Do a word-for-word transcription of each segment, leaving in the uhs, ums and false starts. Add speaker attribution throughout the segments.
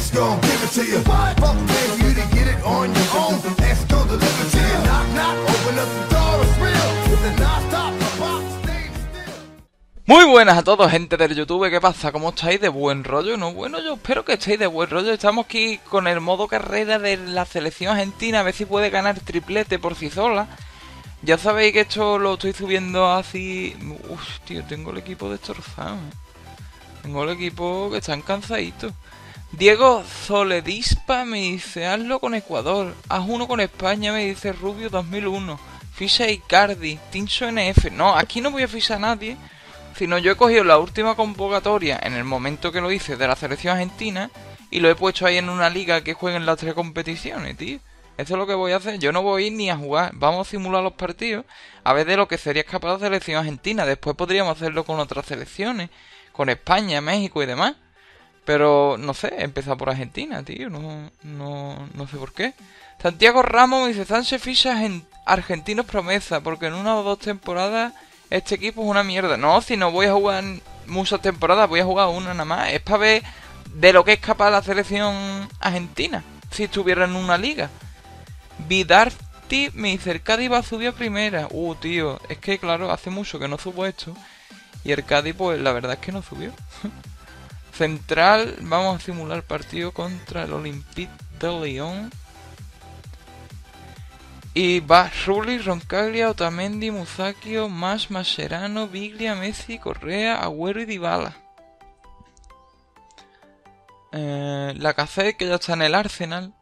Speaker 1: X gon' give it to you. Fuck paying for you to get it on your own. X gon' deliver to you. Knock, knock, open up the door, it's real. With the non-stop, the box, stay still.
Speaker 2: Muy buenas a todos, gente del YouTube, ¿qué pasa? ¿Cómo estáis? ¿De buen rollo? No, bueno, yo espero que estéis de buen rollo. Estamos aquí con el modo carrera de la selección argentina, a ver si puede ganar triplete por sí sola. Ya sabéis que esto lo estoy subiendo así... Uf, tío, tengo el equipo destrozado, ¿eh? Tengo el equipo que están cansaditos. Diego Zoledispa me dice, hazlo con Ecuador. Haz uno con España, me dice Rubio dos mil uno. Ficha Icardi, Tinso N F. No, aquí no voy a fichar a nadie. Sino yo he cogido la última convocatoria en el momento que lo hice de la selección argentina y lo he puesto ahí en una liga que jueguen las tres competiciones, tío. Eso es lo que voy a hacer. Yo no voy a ir ni a jugar. Vamos a simular los partidos a ver de lo que sería capaz la selección argentina. Después podríamos hacerlo con otras selecciones, con España, México y demás. Pero no sé, empezar por Argentina, tío. No, no, no sé por qué. Santiago Ramos me dice, Sánchez ficha en argentinos promesa, porque en una o dos temporadas este equipo es una mierda. No, si no voy a jugar muchas temporadas, voy a jugar una nada más. Es para ver de lo que es capaz la selección argentina, si estuviera en una liga. Vidarti me dice, el Cádiz va a subir a primera. Uh, tío, es que claro, hace mucho que no subo esto. Y el Cádiz, pues la verdad es que no subió. Central, vamos a simular partido contra el Olympique de Lyon. Y va Rulli, Roncaglia, Otamendi, Musacchio, Mas, Mascherano, Biglia, Messi, Correa, Agüero y Dybala. Eh, Lacazette, que ya está en el Arsenal.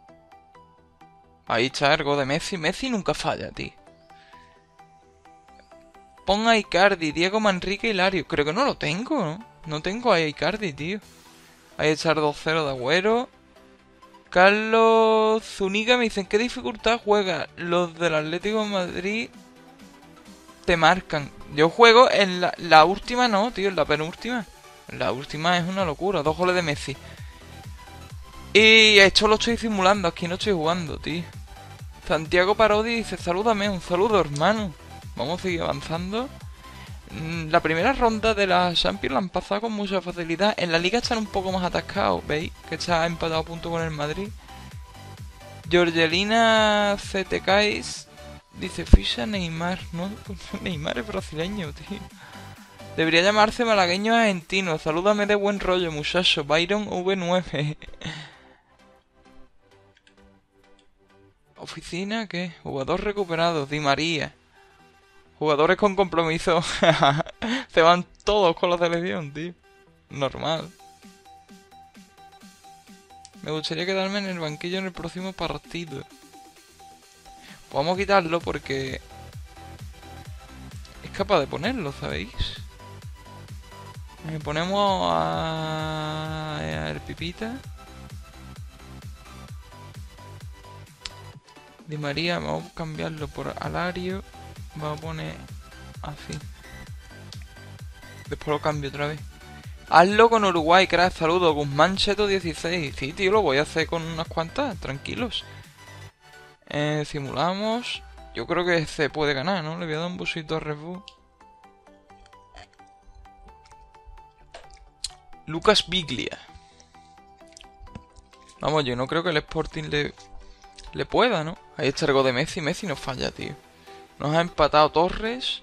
Speaker 2: Ahí está el gol de Messi. Messi nunca falla, tío. Pon a Icardi, Diego Manrique y Hilario. Creo que no lo tengo, ¿no? No tengo a Icardi, tío. Ahí está el dos cero de Agüero. Carlos Zuniga me dicen, ¿qué dificultad juega? Los del Atlético de Madrid te marcan. Yo juego en la, la última, no, tío, en la penúltima. La última es una locura, dos goles de Messi. Y esto lo estoy simulando, aquí no estoy jugando, tío. Santiago Parodi dice, salúdame, un saludo, hermano. Vamos a seguir avanzando. La primera ronda de la Champions la han pasado con mucha facilidad. En la Liga están un poco más atascados, ¿veis? Que está empatado a punto con el Madrid. Georgelina C T K dice, ficha Neymar. No, Neymar es brasileño, tío. Debería llamarse malagueño argentino. Salúdame de buen rollo, muchacho. Byron V nueve. Oficina, ¿qué? Jugador recuperado, Di María. Jugadores con compromiso. Se van todos con la selección, tío. Normal. Me gustaría quedarme en el banquillo en el próximo partido. Vamos a quitarlo porque es capaz de ponerlo, ¿sabéis? Eh, ponemos a... a el Pipita. Di María, vamos a cambiarlo por Alario. Vamos a poner así. Después lo cambio otra vez. Hazlo con Uruguay, crack, saludos. Guzmán Cheto dieciséis. Sí, tío, lo voy a hacer con unas cuantas, tranquilos. Eh, simulamos. Yo creo que se puede ganar, ¿no? Le voy a dar un busito a Red Bull. Lucas Biglia. Vamos, yo no creo que el Sporting le, le pueda, ¿no? Ahí está el gol de Messi. Messi no falla, tío. Nos ha empatado Torres.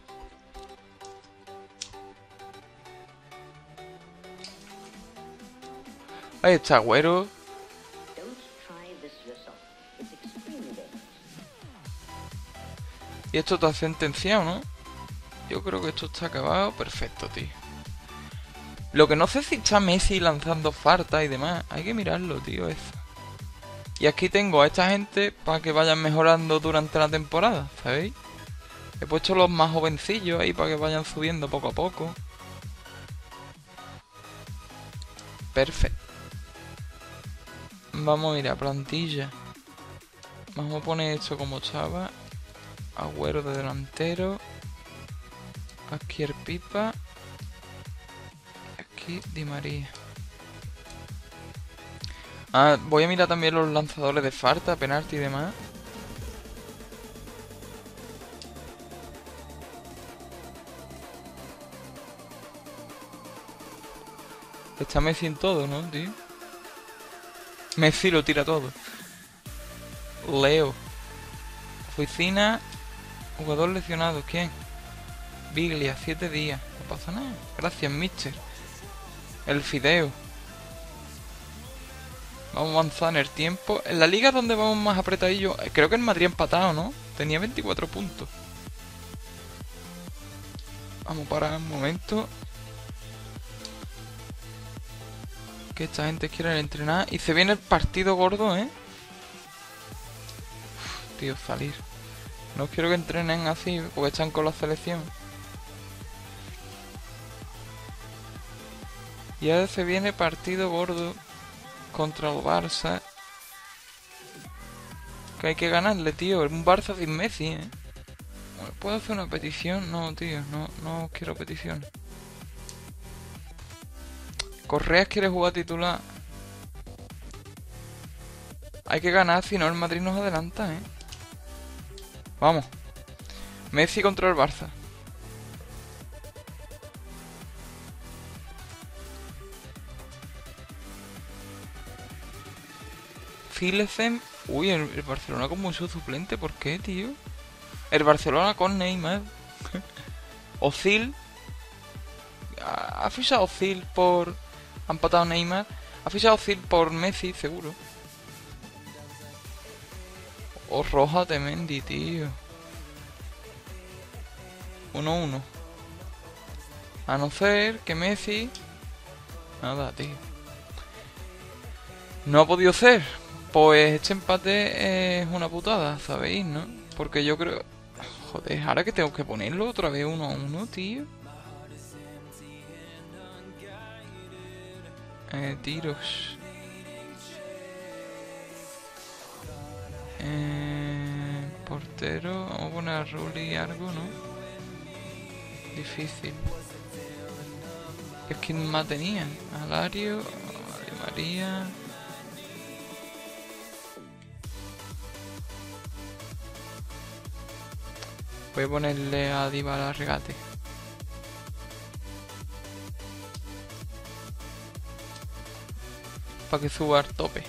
Speaker 2: Ahí está Agüero. Y esto está sentenciado, ¿no? Yo creo que esto está acabado. Perfecto, tío. Lo que no sé si está Messi lanzando falta y demás. Hay que mirarlo, tío, eso. Y aquí tengo a esta gente para que vayan mejorando durante la temporada, ¿sabéis? He puesto los más jovencillos ahí para que vayan subiendo poco a poco. Perfecto. Vamos a ir a plantilla. Vamos a poner esto como estaba. Agüero de delantero. Aquí el Pipa. Aquí Di María. Ah, voy a mirar también los lanzadores de falta, penalti y demás. Está Messi en todo, ¿no, tío? Messi lo tira todo. Leo. Oficina. Jugador lesionado. ¿Quién? Biglia, siete días. No pasa nada. Gracias, mister. El Fideo. Vamos a avanzar en el tiempo. En la liga donde vamos más apretadillo. Creo que el Madrid empatado, ¿no? Tenía veinticuatro puntos. Vamos a parar un momento. Que esta gente quiere entrenar. Y se viene el partido gordo, ¿eh? Uf, tío, salir. No quiero que entrenen así porque están con la selección. Y ahora se viene partido gordo contra el Barça. Que hay que ganarle, tío. Un Barça sin Messi, ¿eh? ¿Puedo hacer una petición? No, tío. No, no quiero petición. Correas quiere jugar titular. Hay que ganar, si no el Madrid nos adelanta, ¿eh? Vamos. Messi contra el Barça. Filesen. Uy, el, el Barcelona con mucho suplente. ¿Por qué, tío? El Barcelona con Neymar. Ozil. Ha, ha fichado Ozil por... Ha empatado Neymar. Ha fichado Ozil por Messi, seguro. O Roja de Mendy, tío. uno uno. A no ser que Messi... Nada, tío. No ha podido ser. Pues este empate es una putada, ¿sabéis, no? Porque yo creo... Joder, ahora que tengo que ponerlo otra vez uno a uno, tío. Eh, tiros. Eh, portero. Vamos a poner a Rulli algo, ¿no? Difícil. Es que más tenían. Alario, Di María. Voy a ponerle a Dybala regate. Para que suba al tope.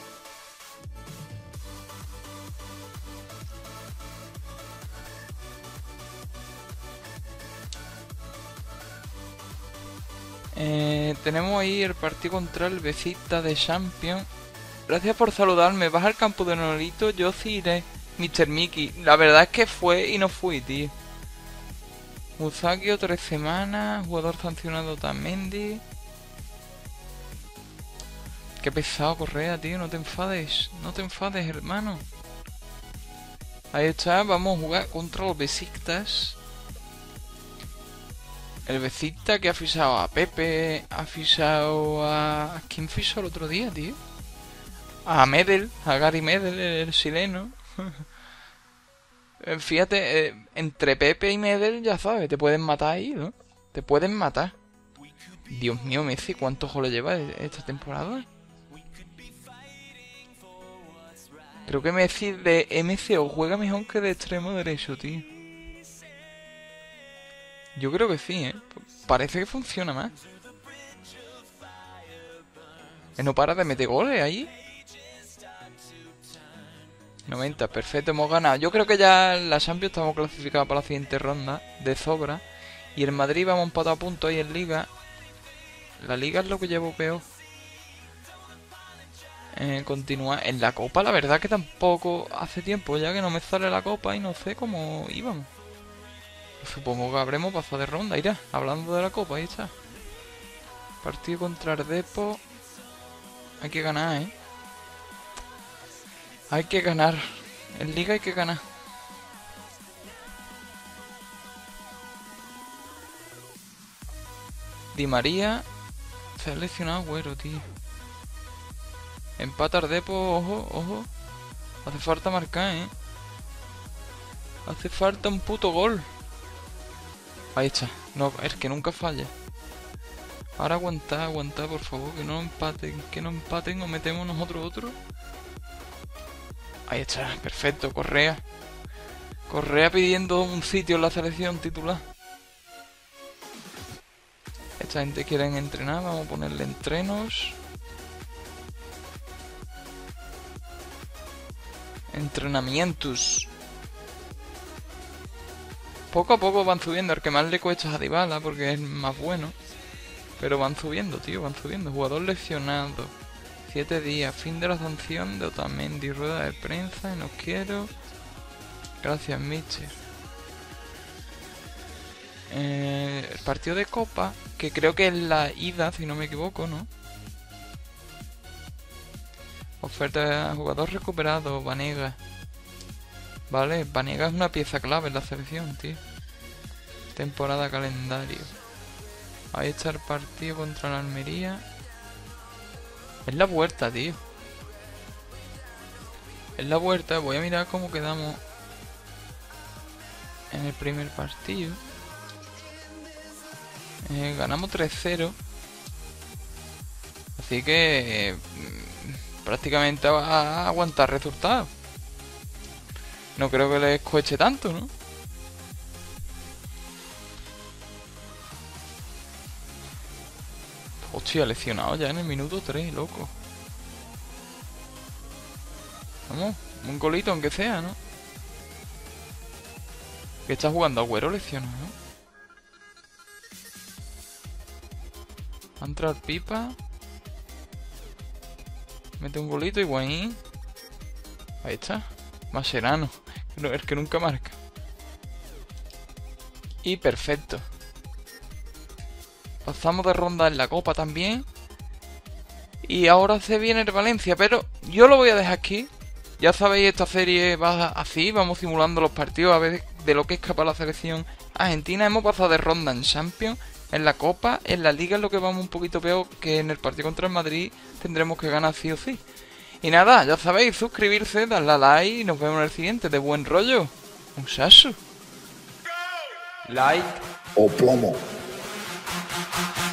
Speaker 2: Eh, tenemos ahí el partido contra el Besiktas de Champions. Gracias por saludarme. ¿Vas al campo de Nolito? Yo sí iré. mister Mickey. La verdad es que fue y no fui, tío. Musakio, tres semanas. Jugador sancionado Tamendi. Qué pesado Correa, tío. No te enfades. No te enfades, hermano. Ahí está. Vamos a jugar contra los Besiktas. El Besiktas que ha fichado a Pepe. Ha fichado a... ¿A quién fichó el otro día, tío? A Medel. A Gary Medel, el chileno. Fíjate, eh, entre Pepe y Medel, ya sabes, te pueden matar ahí, ¿no? Te pueden matar. Dios mío, Messi, ¿cuántos goles lleva esta temporada? Creo que Messi de M C O juega mejor que de extremo derecho, tío. Yo creo que sí, ¿eh? Parece que funciona más. Que no para de meter goles ahí. noventa, perfecto, hemos ganado. Yo creo que ya en la Champions estamos clasificados para la siguiente ronda de sobra. Y el Madrid vamos empatado a puntos ahí en Liga. La Liga es lo que llevo peor. Eh, continúa en la Copa, la verdad que tampoco hace tiempo ya que no me sale la Copa y no sé cómo íbamos. Supongo que habremos pasado de ronda, irá. Hablando de la Copa, ahí está. Partido contra el Depor. Hay que ganar, ¿eh? Hay que ganar. En Liga hay que ganar. Di María. Se ha lesionado Agüero, tío. Empata el Depor, ojo, ojo. Hace falta marcar, ¿eh? Hace falta un puto gol. Ahí está. No, es que nunca falla. Ahora aguantad, aguantad, por favor. Que no empaten. Que no empaten o metemos nosotros otro. Ahí está. Perfecto. Correa. Correa pidiendo un sitio en la selección titular. Esta gente quiere entrenar. Vamos a ponerle entrenos. Entrenamientos. Poco a poco van subiendo. El que más le cuesta es a Dybala porque es más bueno. Pero van subiendo, tío, van subiendo. Jugador lesionado. Siete días. Fin de la sanción de Otamendi. Rueda de prensa. No quiero. Gracias, Mister. Eh, el partido de Copa, que creo que es la ida, si no me equivoco, ¿no? Oferta de jugador recuperado, Vanega. Vale, Vanega es una pieza clave en la selección, tío. Temporada calendario. Ahí está el partido contra la Almería. Es la vuelta, tío. Es la vuelta, voy a mirar cómo quedamos en el primer partido. Eh, ganamos tres cero. Así que... Eh, prácticamente va a aguantar resultados. No creo que les cueste tanto, ¿no? Hostia, lesionado ya en el minuto tres, loco. Vamos, un golito aunque sea, ¿no? Que está jugando Agüero lesionado, ¿no? Va a entrar Pipa. Mete un golito y Higuaín. Ahí está. Mascherano, el que nunca marca. Y perfecto. Pasamos de ronda en la Copa también. Y ahora se viene el Valencia, pero yo lo voy a dejar aquí. Ya sabéis, esta serie va así, vamos simulando los partidos a ver de lo que es capaz la selección argentina. Hemos pasado de ronda en Champions, en la Copa, en la Liga es lo que vamos un poquito peor, que en el partido contra el Madrid tendremos que ganar sí o sí. Y nada, ya sabéis, suscribirse, darle a like y nos vemos en el siguiente. De buen rollo. Un saso. Like
Speaker 1: O plomo.